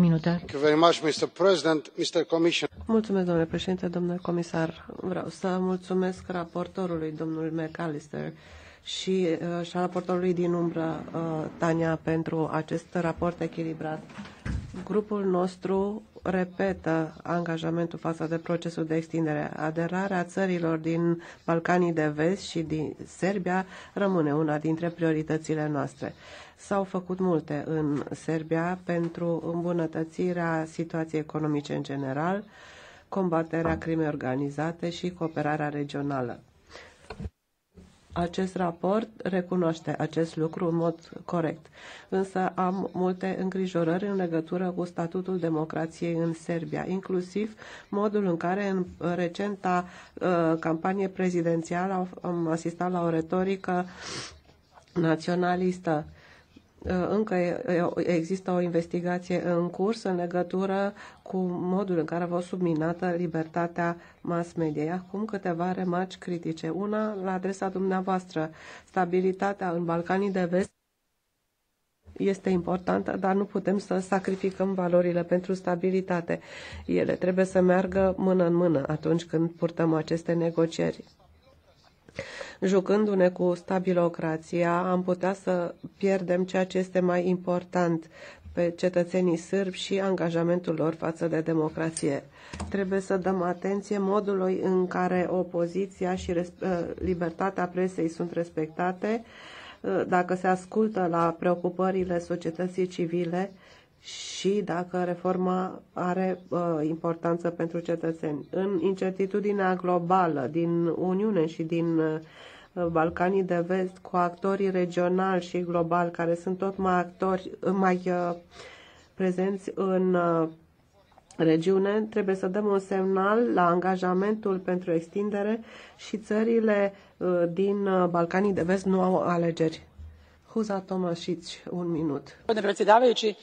minute. Mulțumesc, domnule președinte, domnule comisar. Vreau să mulțumesc raportorului, domnul McAllister, și raportorului din umbră, Tania, pentru acest raport echilibrat. Grupul nostru repetă angajamentul față de procesul de extindere. Aderarea țărilor din Balcanii de Vest și din Serbia rămâne una dintre prioritățile noastre. S-au făcut multe în Serbia pentru îmbunătățirea situației economice în general, combaterea crimei organizate și cooperarea regională. Acest raport recunoaște acest lucru în mod corect, însă am multe îngrijorări în legătură cu statutul democrației în Serbia, inclusiv modul în care în recenta campanie prezidențială am asistat la o retorică naționalistă. Încă există o investigație în curs în legătură cu modul în care a fost subminată libertatea mass media. Acum câteva remarci critice. Una la adresa dumneavoastră. Stabilitatea în Balcanii de Vest este importantă, dar nu putem să sacrificăm valorile pentru stabilitate. Ele trebuie să meargă mână în mână atunci când purtăm aceste negocieri. Jucându-ne cu stabilocrația, am putea să pierdem ceea ce este mai important, pe cetățenii sârbi și angajamentul lor față de democrație. Trebuie să dăm atenție modului în care opoziția și libertatea presei sunt respectate, dacă se ascultă la preocupările societății civile și dacă reforma are importanță pentru cetățeni. În incertitudinea globală din Uniune și din Balcanii de Vest, cu actorii regionali și globali care sunt tot mai prezenți în regiune, trebuie să dăm un semnal la angajamentul pentru extindere și țările din Balcanii de Vest nu au alegeri. Huza Tomašić, un minut. Gospodine predsjedavajući,